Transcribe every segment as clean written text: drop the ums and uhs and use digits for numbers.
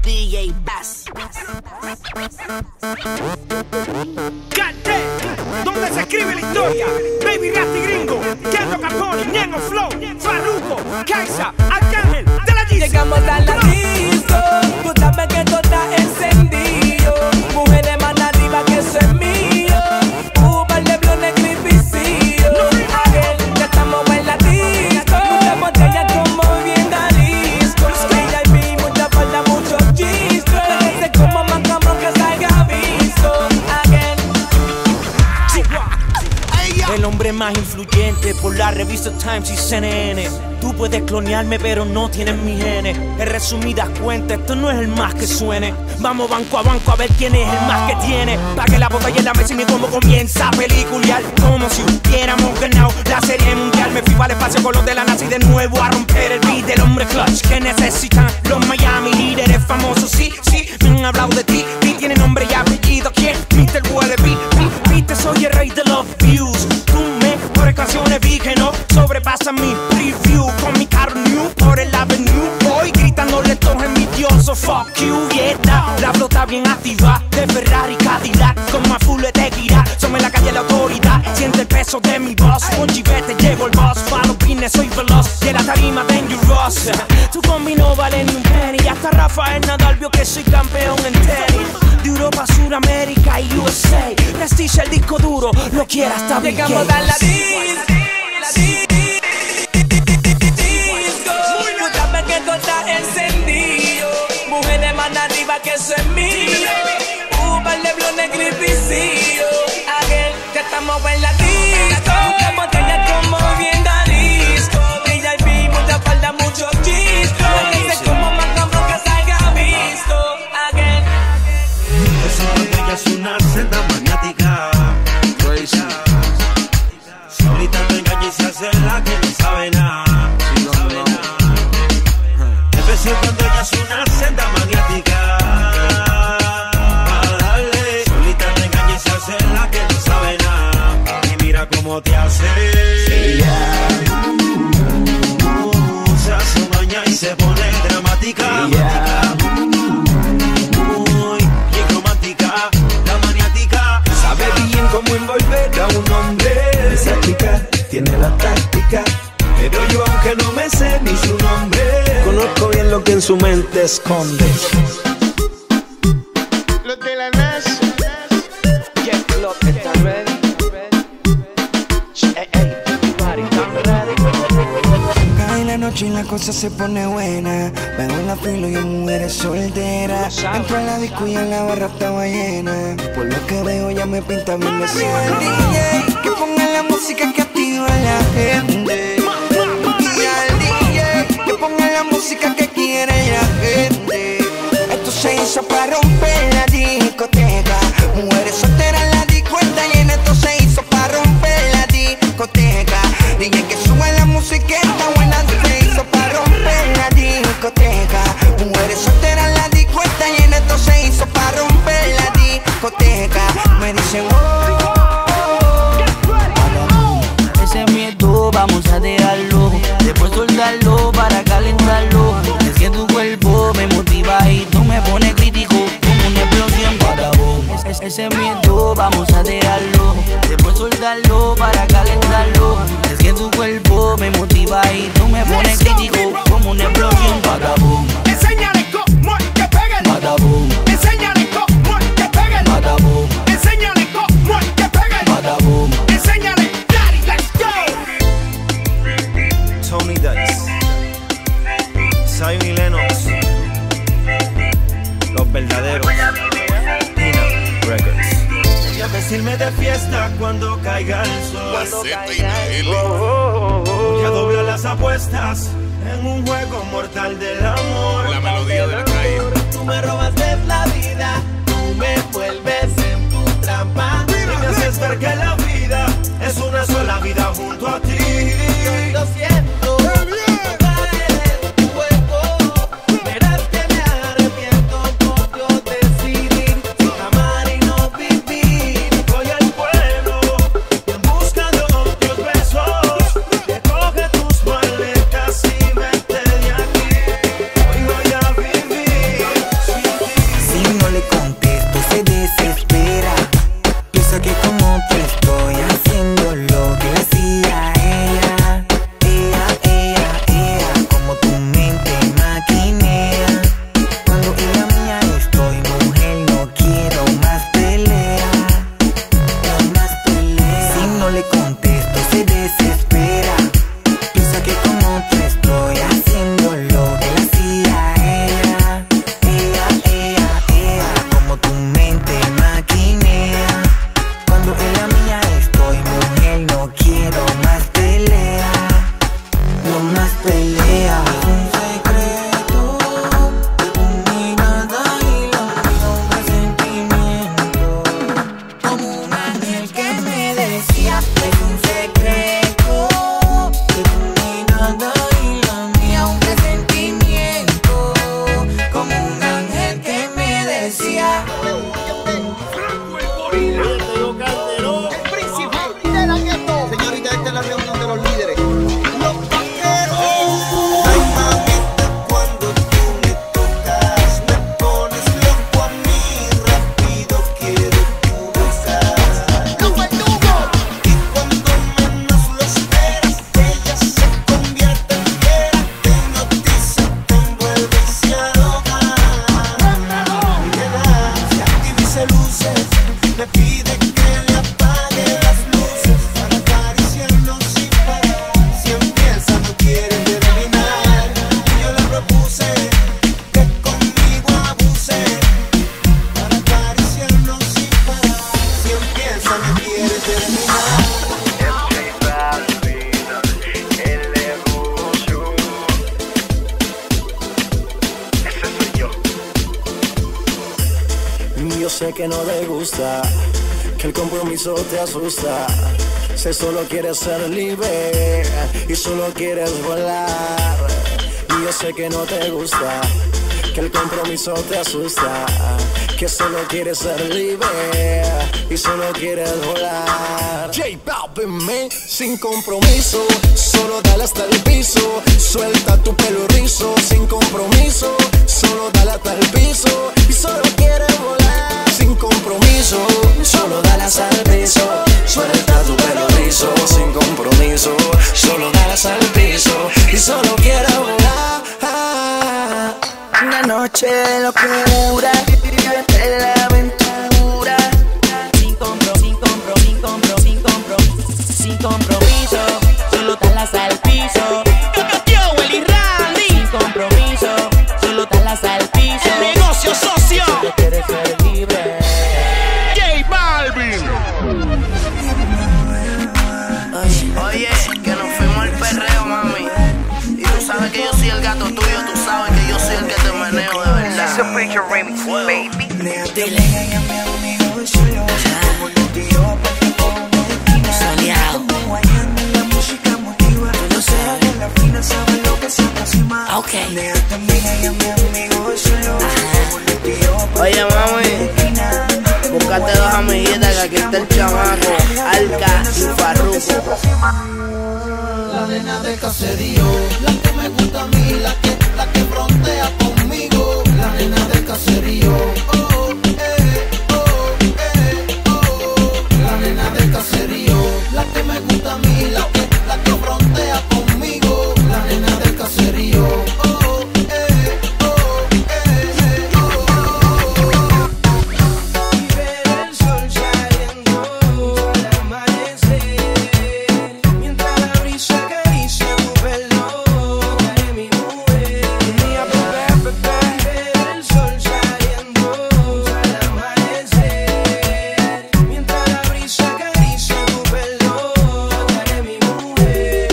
DJ Bass. Cante, donde se escribe la historia. Baby Rasty Gringo, Kendo Capone, Ñengo Flow, Farruko, Kaisa, Arcángel, de la disco. Llegamos a la disco, tú sabes que todo está encendido. Mujeres más arriba que eso es mío. Uber de blonde gripicillo. Ya estamos en la disco. Muchas botellas como bien Jalisco. VIP, mucha falta, mucho chisco. Parece como más cabrón que salga visto. El hombre más influyente por la revista Times y CNN. Tú puedes clonearme pero no tienes mi genes. En resumidas cuentas, esto no es el más que suene. Vamos banco a ver quién es el más que tiene. Pague la botella en la mesa y mi combo comienza a peliculear. Como si hubiéramos ganado la serie mundial. Me fui para el espacio con los de la NASA y de nuevo a romper el beat del hombre clutch que necesitan los Miami líderes famosos. Sí, me han hablado de ti. Beat tiene nombre y apellido. ¿Quién? Mr. Wallaby. Beat, soy el rey de los views. Tú mejores canciones vi que no sobrepasa mi preview. Con mi carro new por el avenue. Voy gritándole todos envidiosos. Fuck you, yeah. La flota bien activa de Ferrari Cadillac. Con más full de tequila. Somos en la calle la autoridad. Siente el peso de mi voz. Con chivete llevo el boss. Pa' los pines soy veloz. Y en la tarima dangerous. Tu combi no vale ni un penny. Y hasta Rafael Nadal vio que soy campeón en tenis. De Europa, Suramérica y USA. Prestige el disco duro. Lo quiera hasta Bill Gates. Llegamos a la disco. Tú sabes que todo está encendido. Mujeres más arriba que eso es mío. Uber de blonde gripicillo. Ya estamos en la disco. Muchas botellas como bien Jalisco. VIP, mucha falda, mucho chisco. Parece como más cabrón que salga visto. Esa botella es una senda maniática. Solita te engaña y se hace la que no sabe nada. Empezó cuando ella es una senda maniática. Dale. Solita te engaña y se hace la que no sabe nada. Y mira cómo te hace. Se hace maña y se pone dramática. Muy bien romántica, la maniática. Sabe bien cómo envolver a un hombre. Esa chica tiene la táctica. Pero yo aunque no me sé ni su nombre, conozco bien lo que en su mente esconde. Los de la NASA. Jeff Club está ready. Cae la noche y la cosa se pone buena. Vengo en la fila y en mujeres solteras. Entro a la disco y en la barra estaba llena. Por lo que veo ya me pinta bien de ser el DJ. Que ponga la música que activa a la gente. Y al DJ que ponga la música que quiere la gente. Esto se hizo para romper la discoteca. Mujeres solteras en la disco está llena. Esto se hizo para romper la discoteca. DJ que sube la música está buena. Se hizo para romper la discoteca. Mujeres solteras en la disco está llena. Esto se hizo para romper la discoteca. Me dicen ese miedo vamos a dejarlo, después soltarlo para calentarlo. Es que tu cuerpo me motiva y tú me pones crítico como una explosión para vos. Ese miedo vamos a dejarlo, después soltarlo para calentarlo. Es que tu cuerpo me motiva y tú me pones crítico como una explosión para vos. Enséñale cómo es que pega el Badabum. Enséñale cómo es que pega el Badabum. Enséñale cómo es que pega el Badabum. Enséñale, daddy, let's go. Tony Dice, Zion y Lennox, los verdaderos. Pina Records. Y a vestirme de fiesta cuando caiga el sol. Voy a doblar las apuestas en un juego mortal del amor. La melodía de la calle. Tú me robaste la vida, tú me vuelves en tu trampa. Y me haces ver que la vida es una sola vida junto a ti. Lo siento, caer en tu juego. Verás que me arrepiento por yo decidir amar y no vivir. Voy al pueblo en busca de otros besos. Recoge tus maletas y vete de aquí. Hoy voy a yo sé que no te gusta, que el compromiso te asusta. Si solo quieres ser libre y solo quieres volar. Y yo sé que no te gusta, que el compromiso te asusta, que solo quieres ser libre y solo quieres volar. J Balvin, man, sin compromiso, solo dale hasta el piso. Suelta tu pelo rizo, sin compromiso, solo dale hasta el piso y solo quieres volar. Sin compromiso, solo dale hasta el piso. Suelta tu pelo rizo, sin compromiso, solo dale hasta el piso y solo quieres volar. Una noche de locura, vivete la aventura. Sin compromiso, solo talas al piso. Yo, Eli Randy. Sin compromiso, solo talas al piso. El negocio socio. Solo quieres ser libre. J Balvin. Oye, que nos fuimos al perreo, mami. Y tú sabes que yo soy el gato tuyo, tú sabes que yo soy el que te meneo de verdad. It's a feature remix, baby. Dile. Soleado. No sé. Ok. Oye, mami, búscate dos amiguitas que aquí está el chamaco, Alca y Farruko. La nena del caserío, la que me gusta a mí, la que frontea conmigo. La nena del caserío, oh, la nena del caserío, la que me gusta a mí, la que frontea conmigo. La nena del caserío, oh, Y ver el sol saliendo al amanecer, mientras la brisa acaricia tu pelo, cae mi mujer. Mía, bebé, y ver el sol saliendo al amanecer, mientras la brisa acaricia tu pelo, cae mi mujer.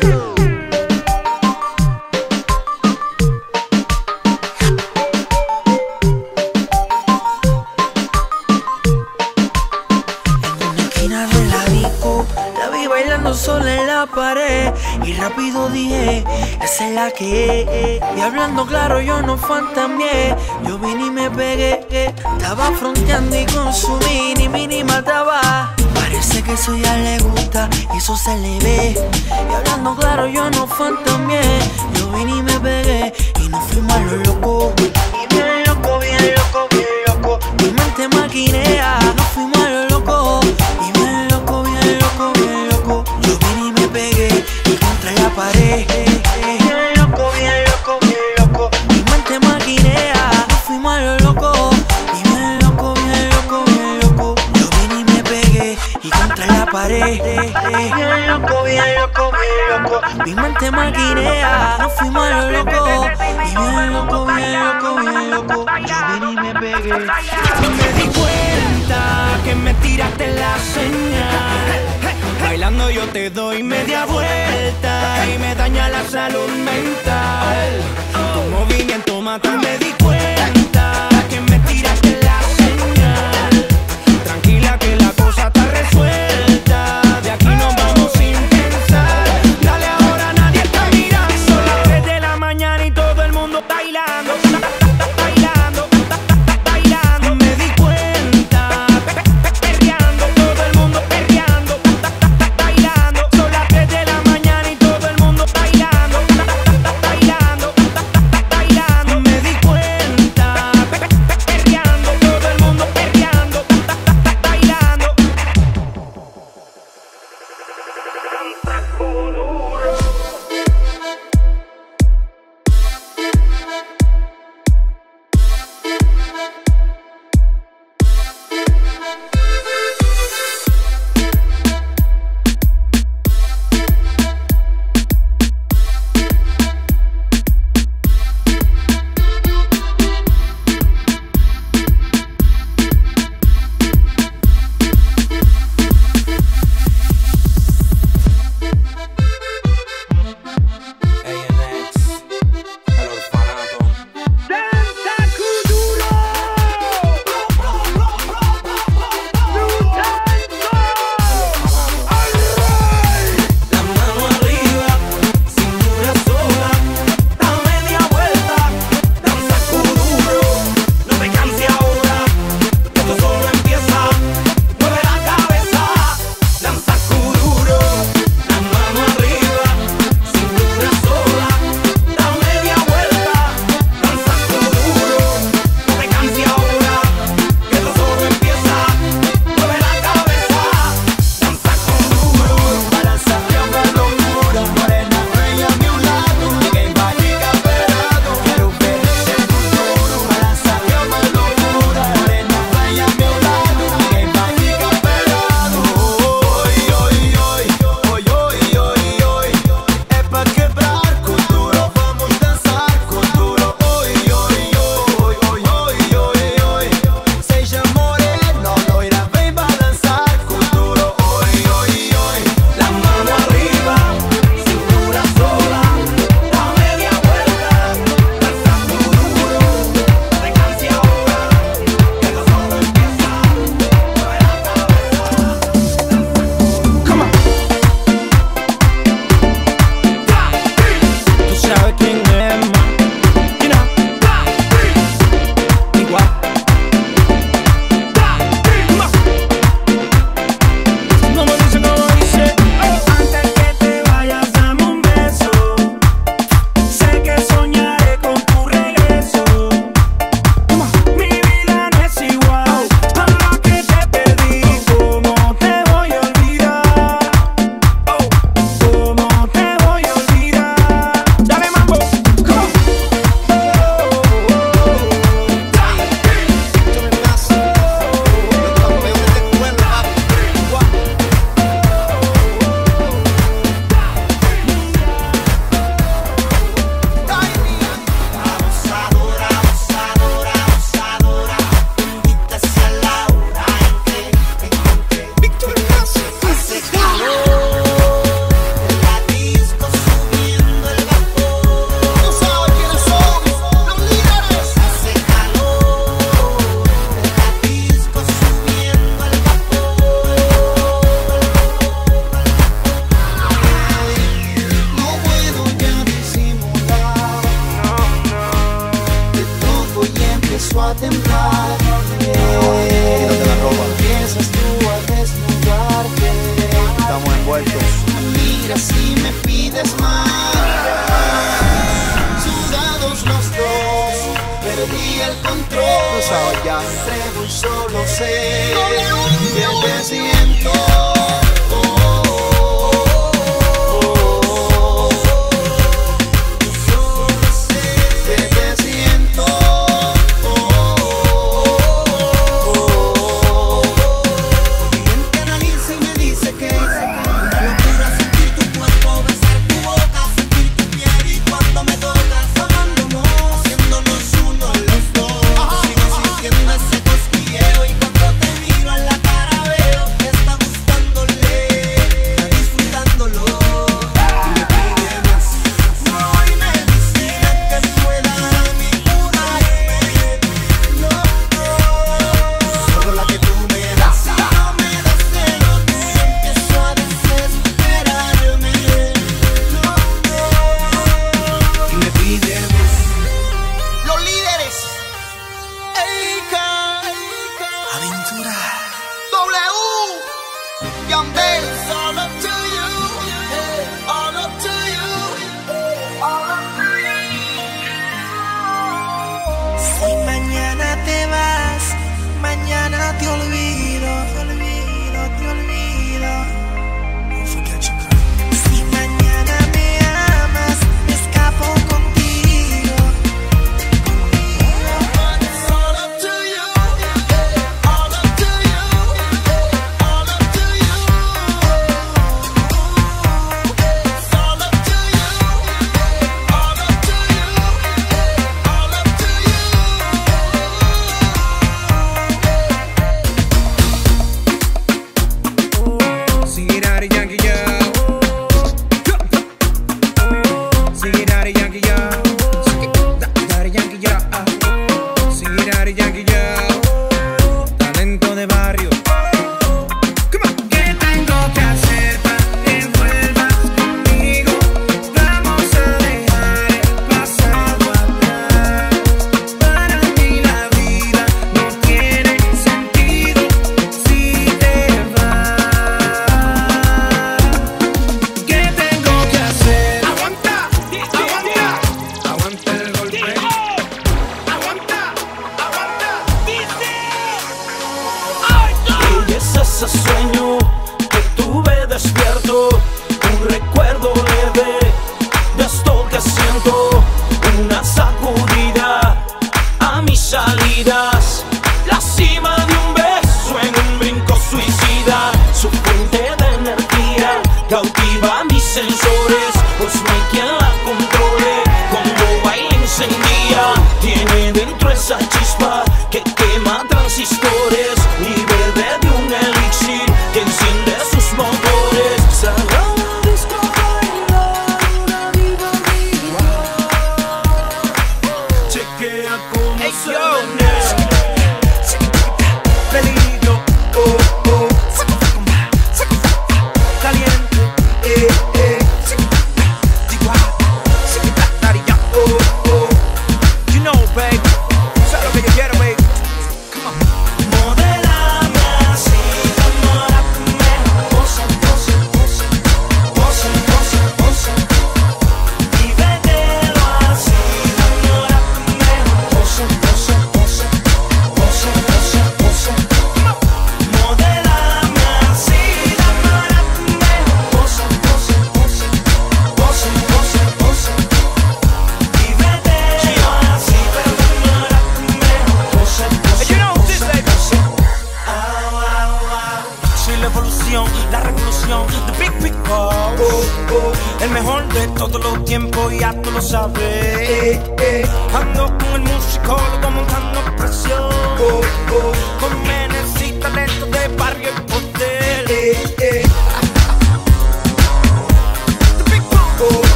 En una esquina de la disco, la vi bailando sola en la pared. Y rápido dije, esa es la que es. Y hablando claro, yo no fantameé. Yo vine y me pegué. Estaba fronteando y con su mini mataba. Parece que eso ya le gusta y eso se le ve. Y hablando claro, yo no fantameé. Yo vine y me pegué y nos fuimos a lo loco. Y bien loco, bien loco, bien loco. Mi mente maquinea. Nos fuimos a lo loco. Y bien loco, bien loco, bien loco. Yo vine y me pegué y contra la pared. Bien loco, bien loco, bien loco. Mi mente maquinea. Nos fuimos a lo loco. Y bien loco, bien loco, bien loco. Yo vine y me pegué y contra la pared. Bien loco, bien loco, bien loco. Mi mente maquinea. Nos fuimos a lo loco. Y bien loco, bien loco, bien loco. Yo vine y me pegué. Me di cuenta que me tiraste la señal. Bailando yo te doy media vuelta y me daña la salud mental. Tu movimiento mata, me di cuenta que me tiraste la señal. Tranquila que la cosa está resuelta, de aquí nos vamos sin pensar. Dale ahora, nadie está mirando. Son las 3 de la mañana y todo el mundo bailando. Bailando, bailando, me di cuenta. Perreando, todo el mundo perreando. Bailando, son las 3 de la mañana y todo el mundo bailando. Bailando, bailando, me di cuenta. empiezo a temblar. Empiezas tú a desnudarte. Estamos envueltos. Miras y me pides más. Sudados los dos, perdí el control. Tú sabes ya. Entrego y solo sé que te siento.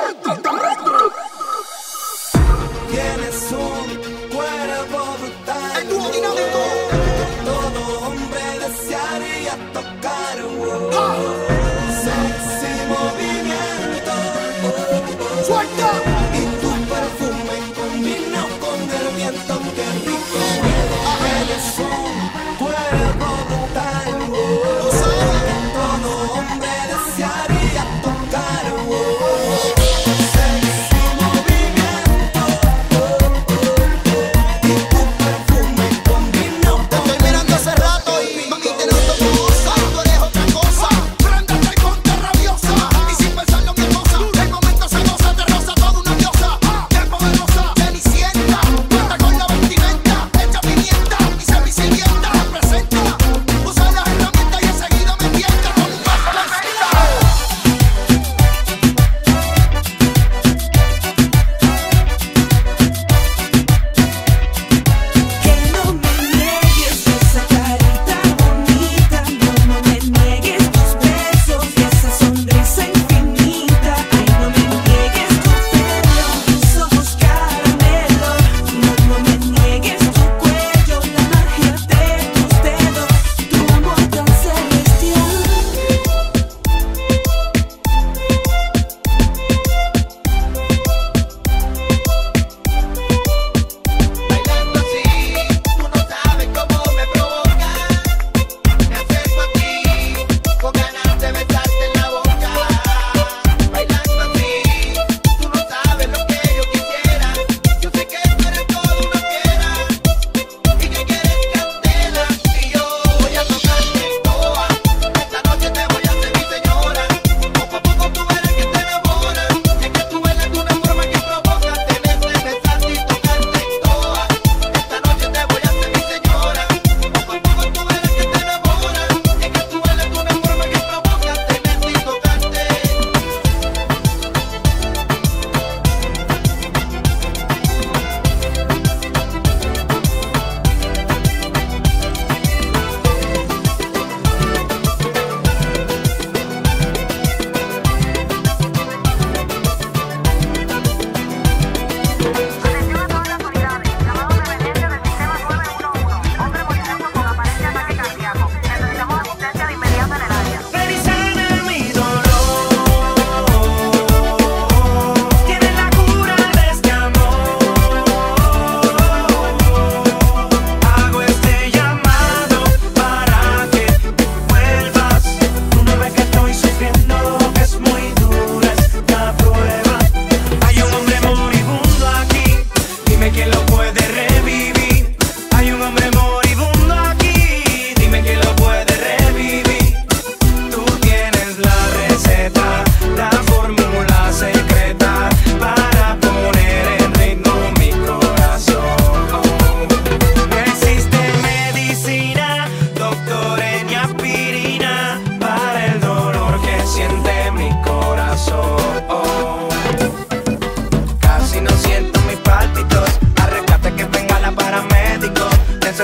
Tienes un cuerpo brutal.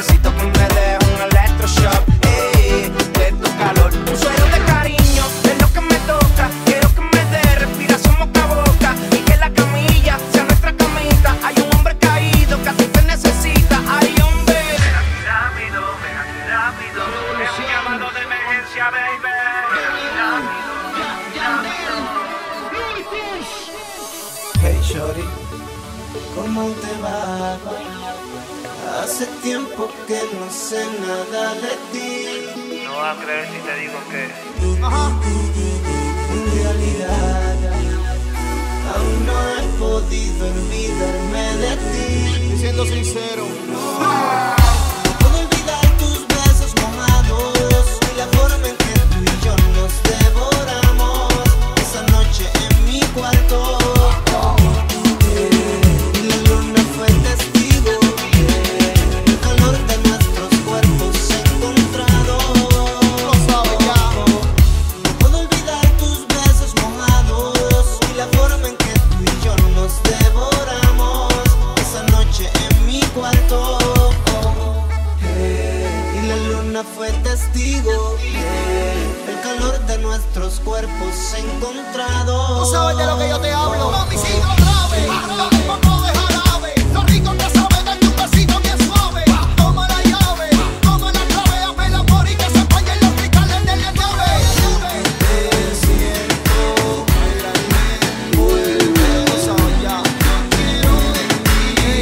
necesito que me dejes un electroshock, de tu calor. Un suero de cariño es lo que me toca. Quiero que me dé respiración boca a boca y que la camilla sea nuestra camita. Hay un hombre caído que a ti te necesita. Ay, hombre. Ven aquí rápido, ven aquí rápido. Es un llamado de emergencia, baby. Ven aquí rápido, Hey shorty, ¿cómo te va? Hace tiempo que no sé nada de ti. No vas a creer si te digo que en realidad aún no he podido olvidarme de ti. Siendo sincero, No puedo olvidar tus besos mojados y la forma en que tú y yo nos devoramos esa noche en mi cuarto. Y la luna fue testigo, el calor de nuestros cuerpos encontrados. lo sabes ya. No puedo olvidar tus besos mojados y la forma en que tú y yo nos devoramos esa noche en mi cuarto. Y la luna fue testigo, el calor de nuestros cuerpos encontrados. Tú sabes de lo que yo te hablo. Mami, si no grave, dame un poco de jarabe. Lo rico que sabe, darte un besito bien suave. Toma la llave, toma la clave, hazme el amor y que se vayan los cristales de la llave. Te siento, vuelve, Lo sabes ya. quiero de ti.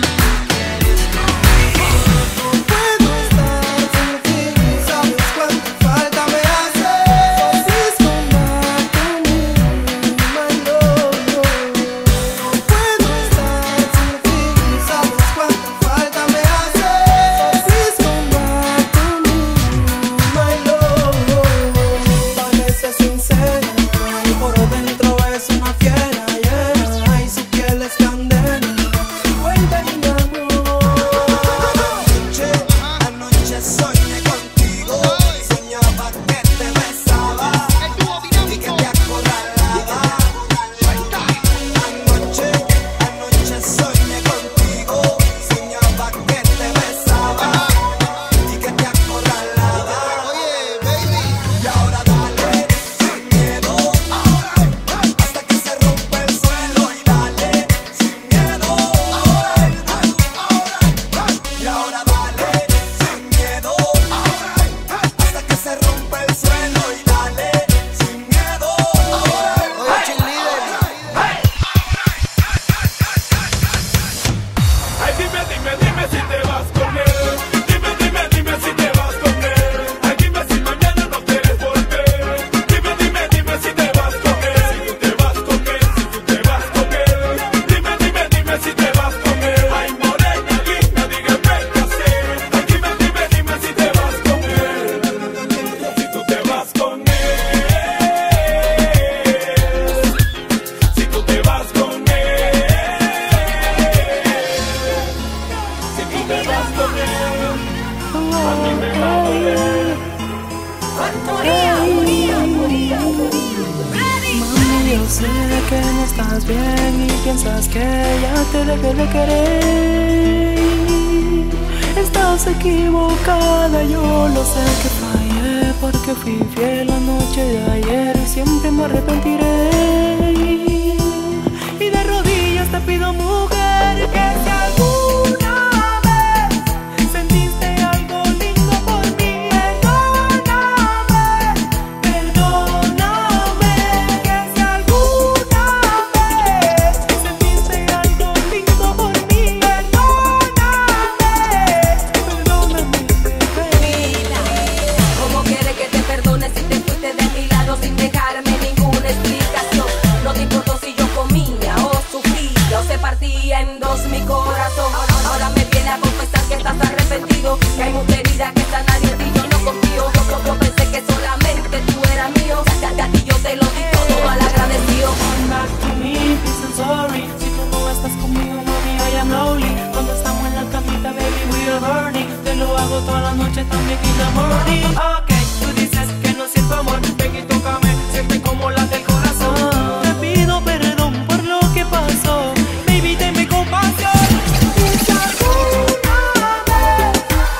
No puedo estar sin ti, sabes cuánta falta me hace. Please come back to me, my love. No puedo estar sin ti, sabes cuánta falta me hace. Please come back to me, my love. Parece sincera y por dentro es una fiera, yeah. Y su piel es candela, vuelve mi amor. Anoche soñé contigo, soñaba que te besaba y que te acorralaba. Anoche soñé contigo, soñaba que te besaba y que te acorralaba. Oye, baby. Y ahora dale, sin miedo, hasta que se rompa el suelo. Y dale, sin miedo, y ahora dale, sin miedo, hasta que se rompa el suelo. Y dale, sin miedo. Oye, cheerleader. Ay, dime, dime, dime si te vas con él. Dime, dime, dime si te vas con él. Ay, dime si mañana no quieres volver. Dime, dime, dime si te vas con él. Si tú te vas con él, si tú te vas con él. Dime, dime, dime si te vas con él. Ay, morena, linda, dígame qué hacer. Ay, dime, dime, dime si te vas con él. Si tú te vas con él. Si tú te vas con él. Si tú te vas con él, a mí me va a doler. Mami, yo sé que no estás bien y piensas que ya te dejé de querer. Estás equivocada, yo lo sé que fallé porque fui fiel la noche de ayer y siempre me arrepentiré. Y de rodillas te pido, mujer, que si alguna vez sentiste algo lindo por mí, perdóname, que si alguna vez sentiste algo lindo por mí, perdóname, bebé. ¿Cómo quieres que te perdone si te fuiste de mi lado sin dejarme ninguna explicación? No te importó si yo comía o sufría o se partía en dos mi corazón. Ahora me viene a confesar que estás arrepentido, que hay mucha herida que sanar y en ti yo no confío. Yo pensé que solamente tú eras mío, a ti yo te lo di todo mal agradecido. Come back to me, please and sorry. Si tú no estás conmigo, mami, I am lonely. Cuando estamos en la camita, baby, we are burning. Te lo hago toda la noche, también in the morning. Ok, tú dices que no siento amor, ven y tócame, siente como late el corazón. Te pido perdón por lo que pasó, baby, tenme compasión. Y si alguna vez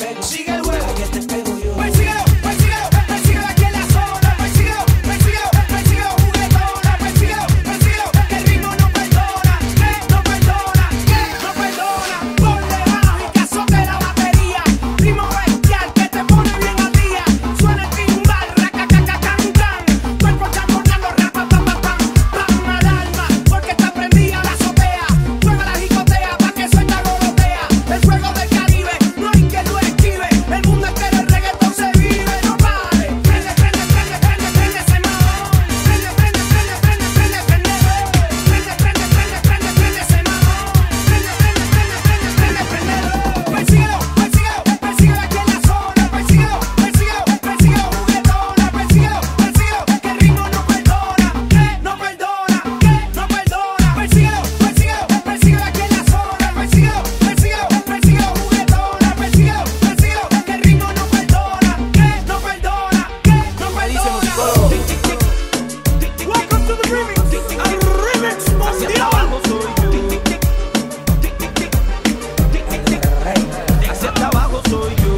juego. Sigue el juego. Aquí te pego yo. Persíguelo, persíguelo, persíguelo aquí en la zona. Persíguelo, persíguelo, persíguelo, juguetona. Persíguelo, persíguelo, que el ritmo no perdona. Que no perdona, que no perdona. Ponle bajo y que azote la batería. Ritmo bestial que te pone bien al día. Suena el timbal, racacacacancan. Cuerpo chamorreando, rapapapapam. Pam al alma, porque está prendida la azotea. Juega la jicotea pa' que suelta golotea. El fuego del Caribe, no hay que lo esquive. El mundo entero el reggaetón se vive, no pare. Prende, prende, prende, prende, prende ese mamón. Prende, prende, prende, prende, prende, prende. Prende, prende, prende, prende, prende ese mamón. Prende, prende, prende, prende, prende, prende. Persíguelo, persíguelo, persíguelo aquí en la zona. Persíguelo, persíguelo, persíguelo, juguetona. Persíguelo, persíguelo, que el ritmo no perdona. Que no perdona, que no perdona. Persíguelo, persíguelo, persíguelo aquí en la zona. Persíguelo, persíguelo, persíguelo, juguetona. Persíguelo, persíguelo, que el ritmo no perdona. Que no perdona, que no perdona. Welcome to the remix. El remix mundial. Hacia abajo soy yo.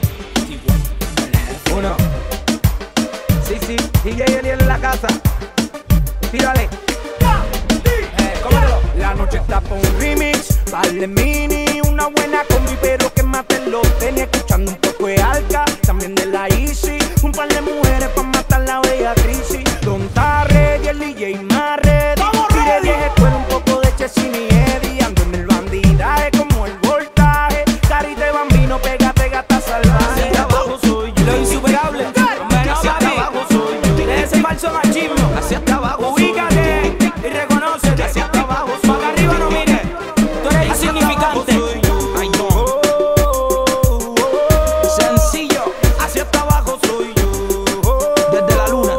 Uno. Sí, DJ Eliel en la casa. Tírale. Cómetelo. La noche está por un remix. Vale mini, una buena combi, pero que mate los tenis. Escuchando un poco de Alca, también de la Easy. Un par de mujeres pa' matar la bella crisis. Don Tarre y el DJ más ready. Tire 10 escuelas, un poco de Chesini y Eddie. Ando en el bandidaje como el voltaje. Carita de bambino, pega, pega, está salvaje. Hacia abajo soy yo. Lo insuperable. Hacia abajo soy yo. De ese falso machismo. Hacia abajo ubícate y reconócete. Hacia abajo soy yo. Para arriba no mires. Tú eres insignificante. Ay, no. Sencillo. Hacia abajo soy yo. Desde la luna.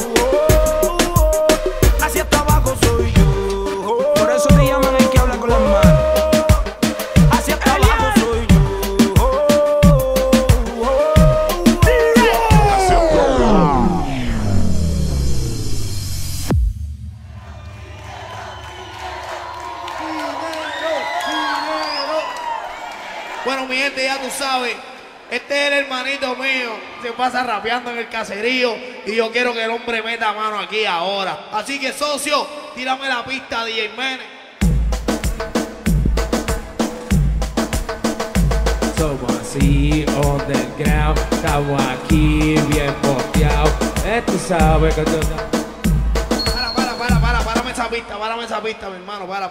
Hacia abajo soy yo. Por eso te llaman el que habla con las manos. Hacia abajo soy yo. Bueno, mi gente, ya tú sabes, este es el hermanito mío, se pasa rapeando en el caserío y yo quiero que el hombre meta mano aquí ahora. Así que, socio, tírame la pista, DJ Mene. Somos así, underground, estamos aquí bien posteados. Tú sabes que tú... Párame esa pista, mi hermano, para.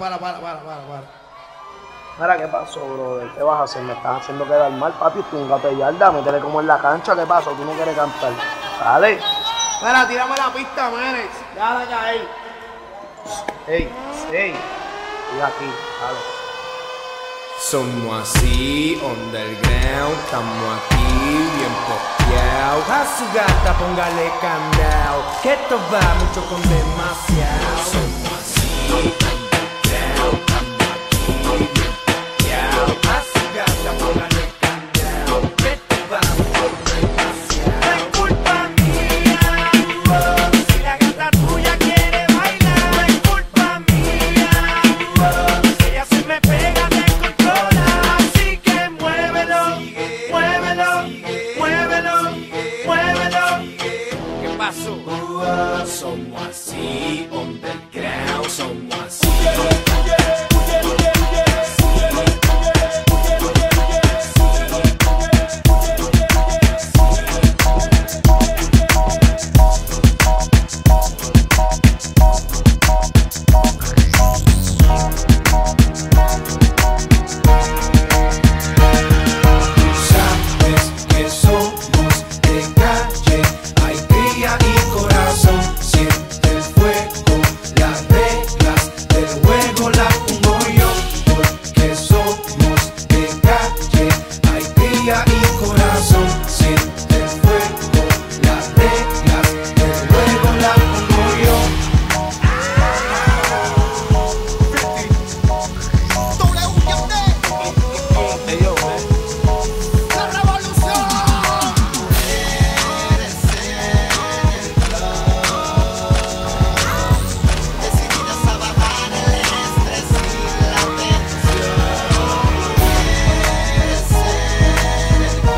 Mira, ¿qué pasó, brother? ¿Qué vas a hacer? Me estás haciendo quedar mal, papi. Tú un gato de yarda, métele como en la cancha. ¿Qué pasó? Tú no quieres cantar. Dale. Mira, tírame la pista, Menes. Déjala caer. Ey. Y aquí, dale. Somos así, underground, estamos aquí, bien posteados. A su gata póngale candado, que esto va mucho con demasiado. Somos así, underground, estamos aquí, bien posteados. A su gata póngale candado, que esto va mucho con demasiado. No es culpa mía, si la gata tuya quiere bailar. No es culpa mía, si ella se me pega. Somos así, underground, somos así. Sabes que somos de calle, hay cría y corazón. Siente el fuego, las reglas del juego las pongo yo. Porque somos de calle, hay cría y corazón. Siente el fuego, las reglas del juego las pongo yo. La revolución. Decididas a bajar el estrés y la tensión. Eres el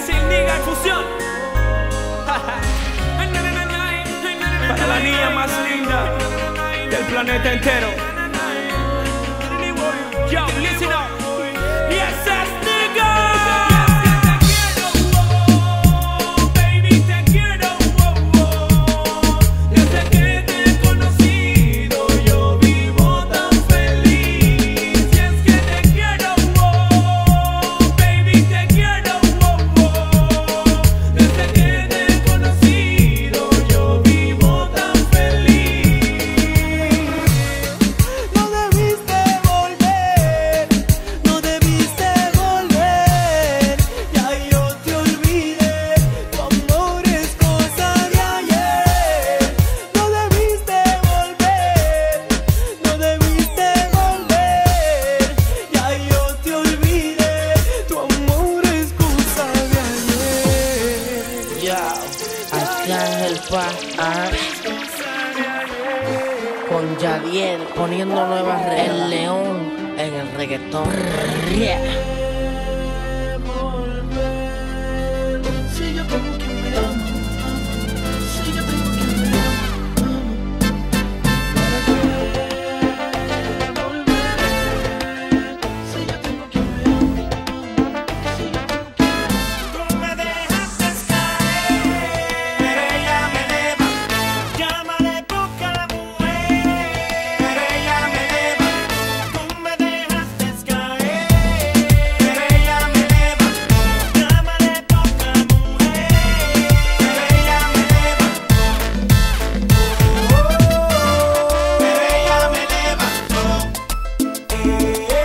Sin Niga y Fusión. Para la niña más linda del planeta entero. Yo, listen up. Yes, that's nigga. Baby, te quiero. Desde que te he conocido, yo vivo tan feliz. Y es que te quiero, baby, te quiero. Desde que te he conocido, yo vivo tan feliz. No debiste volver, no debiste volver. Ya yo te olvidé, tu amor es cosa de ayer. No debiste volver, no debiste volver. Ya yo te olvidé, tu amor es cosa de ayer. Ya, Arcángel Paz, con Yadiel poniendo nuevas reglas. El león en el reggaetón. Si yo tengo que me amo, si yo tengo que me Tú me dejaste caer, pero ella me levantó. Llámale poca la mujer, pero ella me levantó. Tú me dejaste caer, pero ella me levantó. Llámale poca mujer, pero ella me levantó. Pero ella me levantó. Pero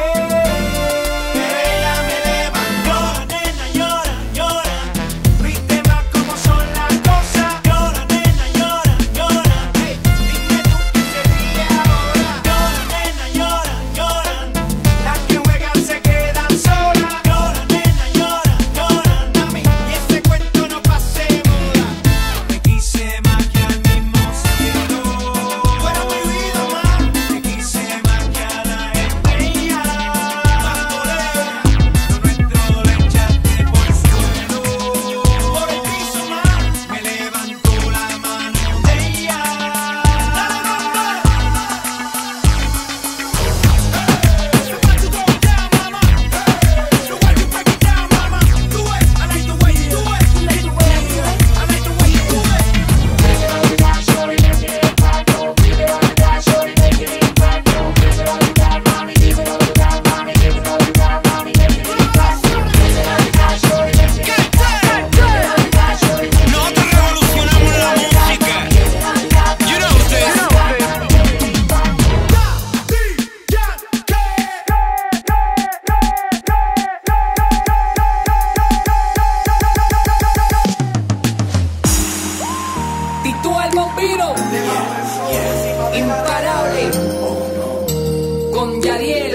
ella me levantó. Nena, llora, llora. Viste más cómo son las cosas. Llora, nena, llora, llora. Hey, dime tú qué se ríe ahora. Llora, nena, llora, lloran. Las que juegan se quedan solas. Llora, nena, llora, lloran. Mami, y ese cuento no pase moda. Te quise más que al mismo cielo. Fuera prohibido más. Te quise más que a la estrella. Más poder, lo nuestro lo echaste por suelo. Por el piso más, me levantó la mano de ella. Dale, mamá. The way you go down, mama. The way you break it down, mama. Do it. I like the way you do it. I like the way you do it. I like the way you do it. Nosotros revolucionamos la música. You know this. Titú el bombino, imparable, con Yadiel.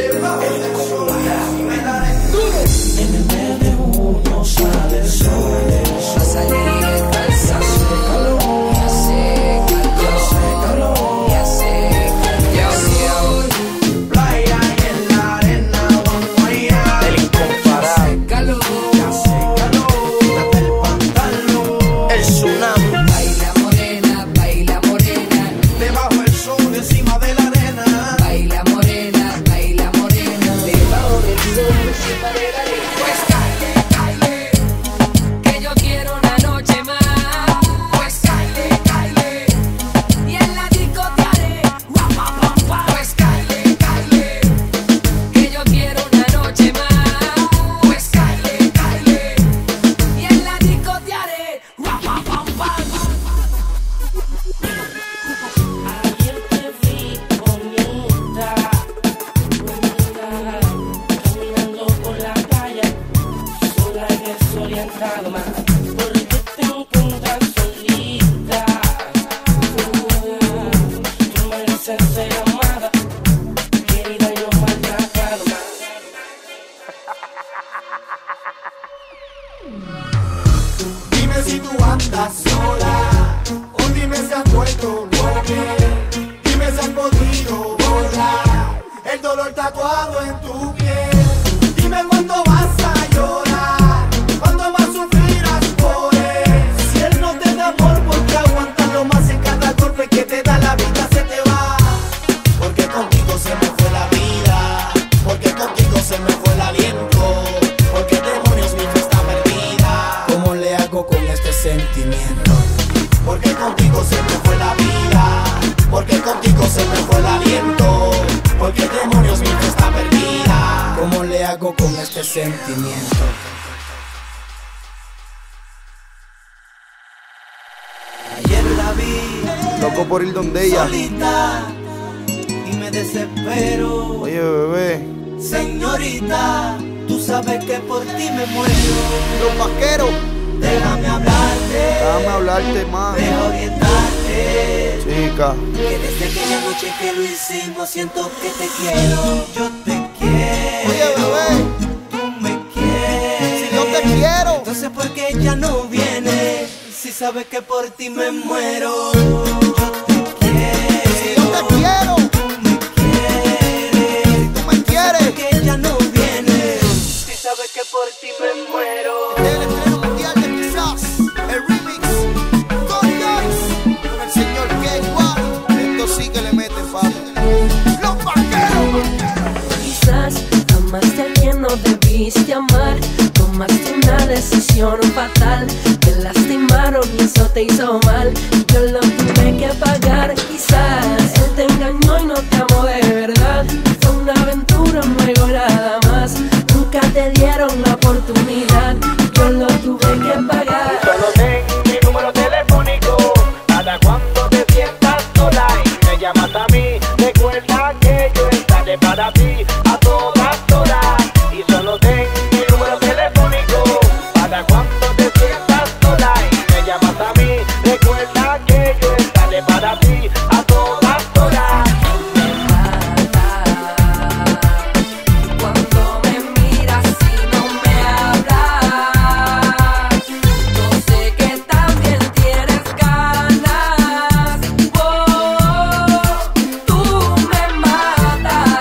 En el mes de junio sale el sol. Va a salir el calzado, y hace calor, y hace calor. Playa y en la arena vamos allá. El incomparable. Calor, Quítate el pantalón. El tsunami. baila morena, Debajo el sol, encima de la arena. baila morena, debajo del sol, encima de la arena. Pues caile, que yo quiero una noche más. Pues caile, y en la disco te haré guapapampa. Pues caile, que yo quiero una noche más. Pues caile, y en la disco te haré guapapampa. Ayer te vi bonita, caminando por la playa, sola y desorientada más, porque te encuentras solita. Tú mereces ser amada, querida y no maltratada más. Dime si tú andas sola, o dime si has vuelto loca. Dime si has podido borrar el dolor tatuado en tu piel. Dime cuándo vas a llorar, cuándo vas a sufrir me fue el aliento. Porque demonios mi fe está perdida. ¿Cómo le hago con este sentimiento? Ayer la vi Loco por ir donde ella. solita y me desespero. Oye, bebé. Señorita, tú sabes que por ti me muero. Los vaqueros. Déjame hablarte. Déjame hablarte más. Deja orientarte. Chica. Que desde aquella noche que lo hicimos siento que te quiero. Yo te quiero. Oye, bebé. Tú me quieres. Si yo te quiero. Entonces ¿por qué ella no viene? Si sabes que por ti me muero. Yo te quiero. Si yo te quiero. Tú me quieres. Si tú me quieres. ¿Por qué ella no viene? Si sabes que por ti me muero. El estreno mundial de quizás. El remix. Con el señor K-Wall. Esto sí que le meten, papi. Los vaqueros. Quizás amaste a quien no debiste amar. Tomaste una decisión fatal. Te lastimaron y eso te hizo mal. Yo lo tuve que pagar. Quizás él te engañó y no te amó de verdad. Fue una aventura, luego nada más. Nunca te dieron la oportunidad. Yo lo tuve que pagar. Solo ten mi número telefónico. Cada cuando te sientas sola y me llamas a mí, recuerda que yo estaré para ti a todas horas. Y solo ten mi número telefónico. Cada cuando te sientas sola y me llamas a mí, recuerda que yo estaré para ti a todas horas. Cuando me miras y no me hablas, yo sé que también tienes ganas. Oh, tú me matas.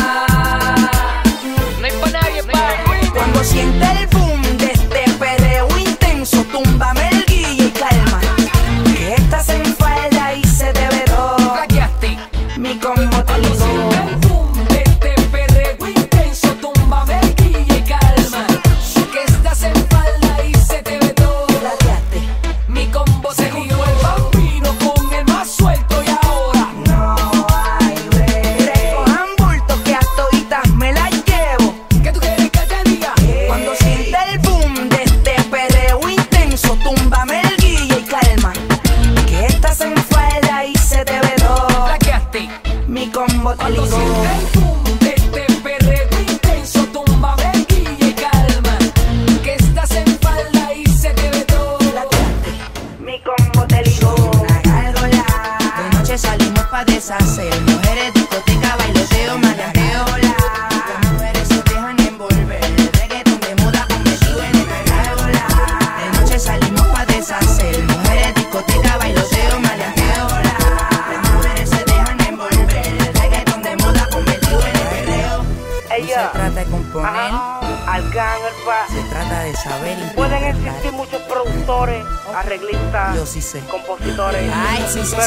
No hay pa' nadie, Cuando siente el boom de este perreo intenso, túmbame el guille y calma. Que estás en falda y se te ve todo. Mi combo te ligó. Este perreo intenso, túmbame el guille y calma. Que estás en falda y se te ve todo. Mi combo se juntó el bambino con el más suelto y ahora No hay break. Recojan bultos que a toditas me las llevo. ¿qué tú quieres que te diga? Cuando siente el boom de este perreo intenso, túmbame el guille y calma. Que estás en falda y se te ve todo. Mi combo te Cuando ligó. siente el boom de este perreo intenso, túmbame el guille y calma. Que estás en falda y se te ve todo. Mi combo te ligó. Una gárgola. De noche salimos pa' deshacer. Mujeres, discoteca, bailoteo, malajeo. Las mujeres se dejan envolver. El reggaetón de moda convertido en una gárgola. De noche salimos pa' deshacer. Mujeres, discoteca, bailoteo, malajeo. Las mujeres se dejan envolver. El reggaetón de moda convertido en el perreo. No se trata de componer. Se trata de saber y Pueden existir muchos productores, arreglistas, yo sí sé. compositores. Ay, sí, sí,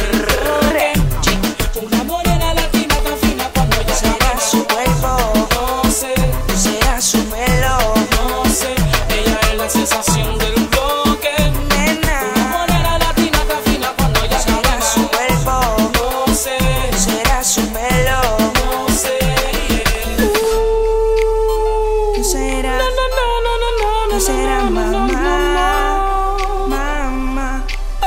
Una morena latina tan fina cuando ella será su cuerpo, no sé, será su pelo, no sé. Ella es la sensación del bloque. nena. Una morena latina tan fina cuando ella Será su cuerpo, no sé, será su pelo. no sé. No será, no será mamá, mamá.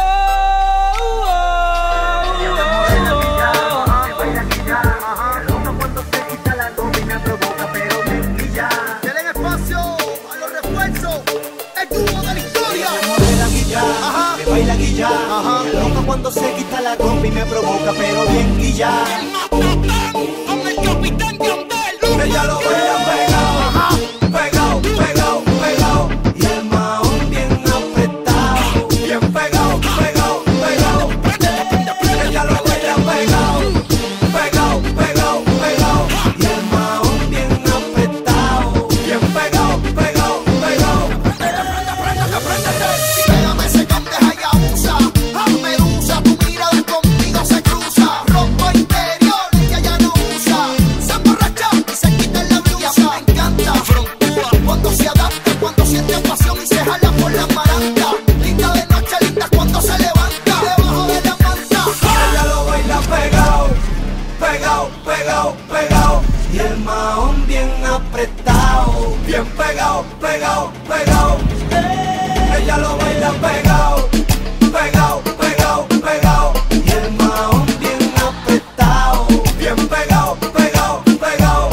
Denle espacio a los refuerzos. El dúo de la historia. Ajá. Me baila guilla. Ajá. Loca cuando se quita la ropa y me provoca, pero bien guilla. Ella lo baila pegado, pegado, pegado, pegado. Y el mahón bien apretado, bien pegado, pegado, pegado. Ella lo baila pegado, pegado, pegado, pegado. Y el mahón bien apretado, bien pegado, pegado, pegado. Pégame ese cam, deja y abusa. Medusa, tu mirada conmigo se cruza. y el mahón bien apretado, bien pegado, pegado, pegado. Ella lo baila pegado, pegado, pegado, pegado, y el mahón bien apretado, bien pegado, pegado, pegado.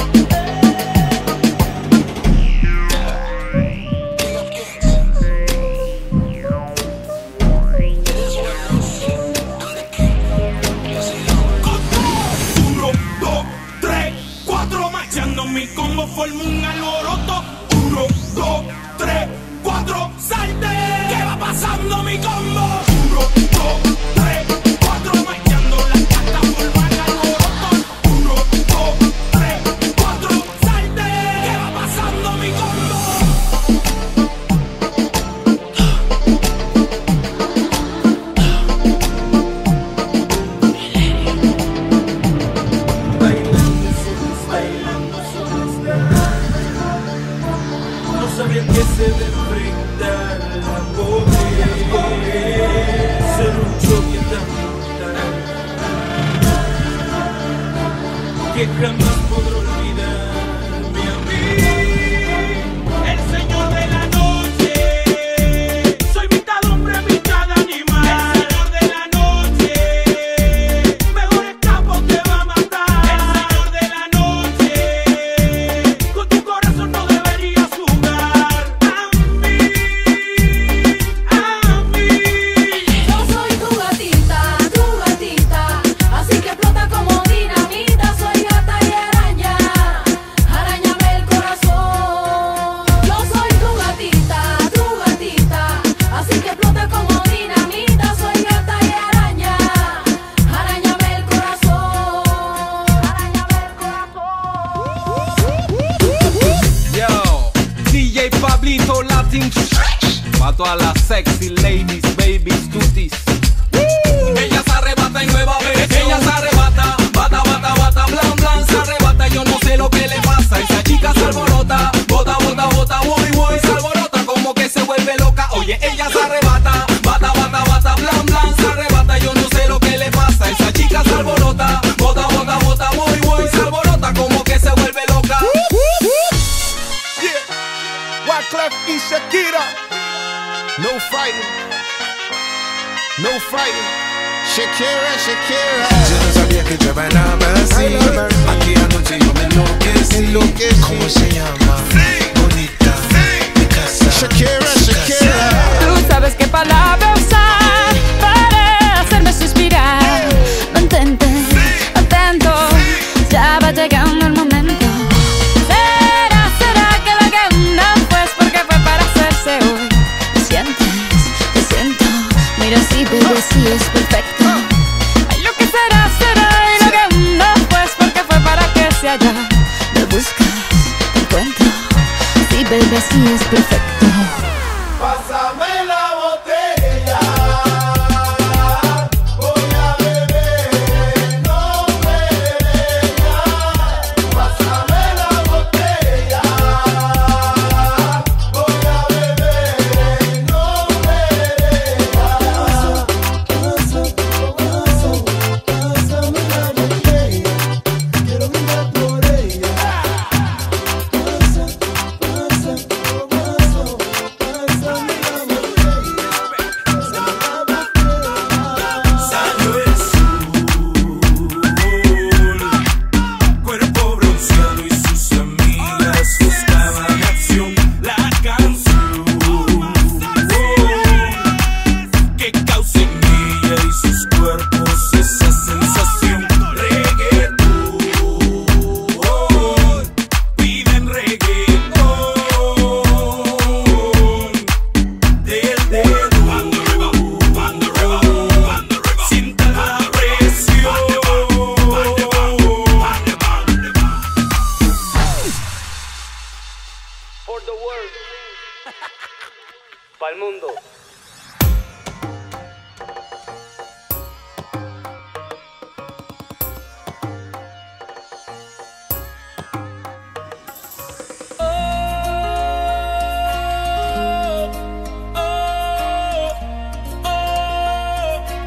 Marchando mi combo forma un alboroto. 1, 2, 3, 4, salte. ¿Qué va pasando mi combo? 1, 2, 3, 4, marchando las cartas forman alboroto. 1, 2, 3, 4, salte. ¿Qué va pasando mi combo? Sabía que se me enfrentar la pobreza, ser un choque tan brutal que jamás podré olvidarme a mí. El señor de la noche, soy mitad hombre, mitad animal. El señor de la noche, mejor escapo te va a matar. El señor de la noche, con tu corazón no deberías jugar. Yo soy tu gatita, así que explota como dinamita. Soy gata y araña, arañame el corazón. Yo soy tu gatita, así que explota como dinamita. Soy gata y araña, arañame el corazón, arañame el corazón. Yo, DJ Pablito Latin. Pa' todas las sexy ladies, babies, tutis. Ella se arrebata en nueva versión. Ella se arrebata, bata, bata, bata, blan, blan, se arrebata. Yo no sé lo que le pasa. Esa chica se alborota, bota, bota, bota, voy, voy, se alborota como que se vuelve loca. Oye, ella se arrebata, bata, bata, bata, blan, blan, se arrebata. Yo no sé lo que le pasa. Esa chica se alborota, bota, bota, bota, voy, voy, se alborota como que se vuelve loca. Wyclef y Shakira. No fighting. No fighting. Shakira, Shakira. Yo no sabía que yo bailaba así. Aquí anoche yo me enloquecí. ¿Cómo se llama? Bonita. Mi casa. Shakira, Shakira. Tú sabes qué palabra usar para hacerme suspirar. Mantente atento, ya va llegando el momento. ¿Será que lo que no fue es porque fue para hacerse hoy? ¿Me sientes? Te siento. Mira si bebé, si es perfecto. Ay, lo que será, y lo que no fue es porque fue para que se haya. Me buscas, te encuentro. Si bebé, si es perfecto. Pásame la botella. Voy a beber, no me dejas. Pásame la botella. Voy a beber, no me dejas. Pásame la botella. Quiero brindar por ella. Salió el sol, cuerpo bronceado y sus amigas buscaban acción. La canción que causa en ella y sus cuerpos esa sensación. Reggaetón, piden reggaetón del dedo. Sienta la presión. For the world. Pa'l mundo.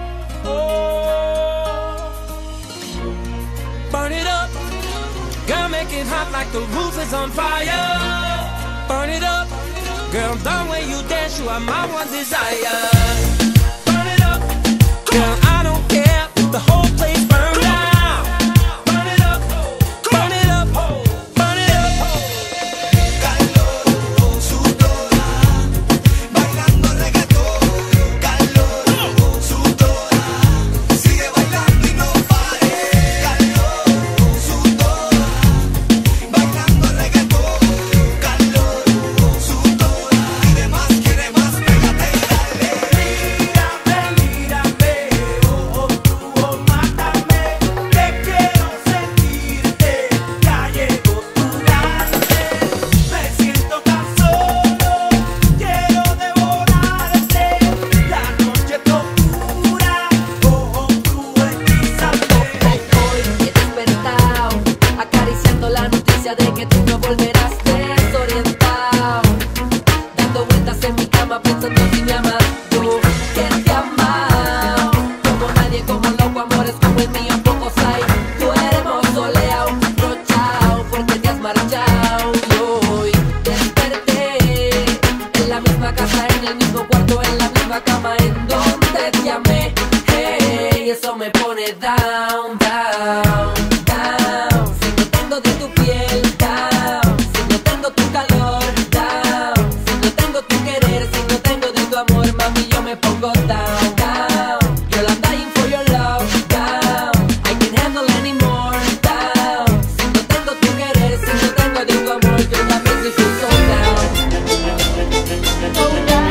Burn it up, got make it hot like the roof is on fire. Burn it up, girl, the way you dance, you are my one desire. Burn it up, girl, I don't care if the whole place burns down. Burn it up, burn it up, burn it up. Calor, sudora, bailando reggaetón. Calor, sudora, sigue bailando y no pare. Calor, sudora, bailando reggaetón. Calor, sudora, pide más, quiere más, pégate y dale. Mírame, oh, oh, tú, oh, mátame. Te quiero sentirte, ya llegó tu lance. Me siento tan solo, quiero devorarte. La noche es locura, oh, oh, tú hechízame. Hoy he despertado, acariciando la noticia de que tú no volverás desorientado. Dando vueltas en mi cama pensando si me amas tú, que te amado. Como nadie, como loco, amores como el mío, pocos hay. Tú eres mausoleado, rochao, porque te has marchado. Y hoy desperté en la misma casa, en el mismo cuarto, en la misma cama, en donde te amé. Hey, eso me pone down, down, down. Si no tengo de tu piel, down. Si no tengo tu calor, down. Si no tengo tu querer, si no tengo de tu amor, mami, yo me pongo down, down. Girl, I'm dying for your love, down. I can't handle anymore, down. Si no tengo tu querer, si no tengo de tu amor, yo también soy so down. So down.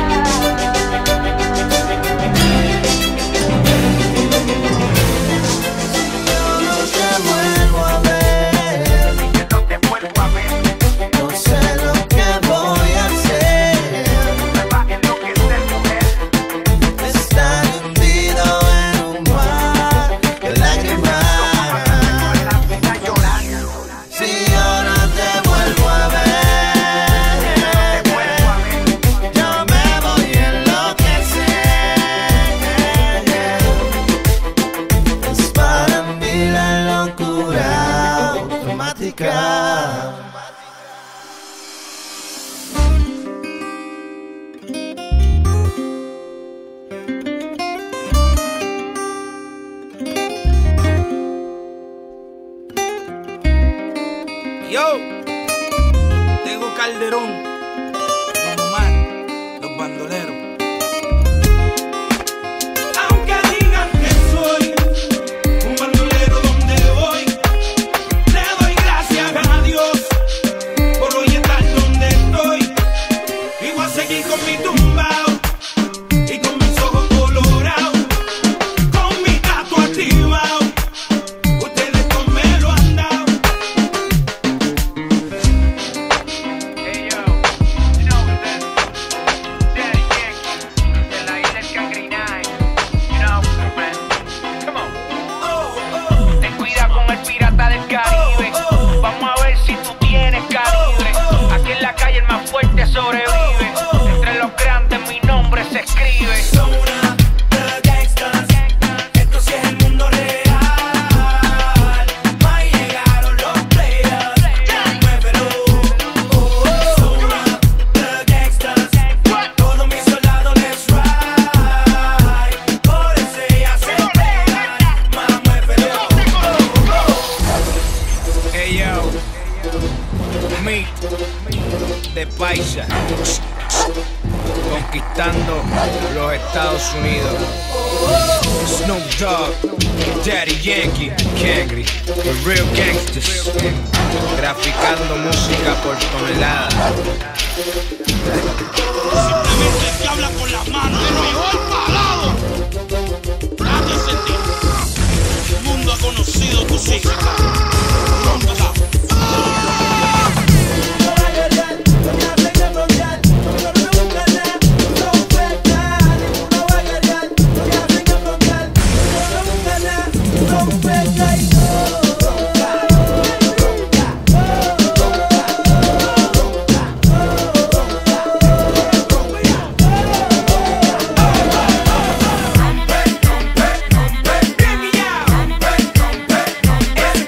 No sé lo que voy a hacer. Estar hundido en un mar de lágrimas. Si yo no te vuelvo a ver, yo me voy a enloquecer. Es para mí la locura automática. Yo, tengo Calderón, Don Omar, los bandoleros. Aunque digan que soy un bandolero donde voy, le doy gracias a Dios por hoy estar donde estoy. Y voy a seguir con mi tumbao y con mis ojos colorados, con mi gato activado. Ustedes conmigo han dado. Ten cuidado con el pirata del Caribe. Vamos a ver si tú tienes calibre. Aquí en la calle el más fuerte sobrevive. Entre los grandes mi nombre se escribe. Esto sí es el mundo real. Ahí llegaron los players. Muévelo. Son the gangsters. Todos mis soldados let's ride. Por eso ella se pega. Más muévelo. Hey yo, Meat de Paisa, conquistando los Estados Unidos. Snoop Dogg, Daddy Yankee, Kegri, the real gangsters, traficando música por tonelada. Simplemente el que habla con las manos, el mejor parado. Nadie sentir. El mundo ha conocido tu música. Nunca. Es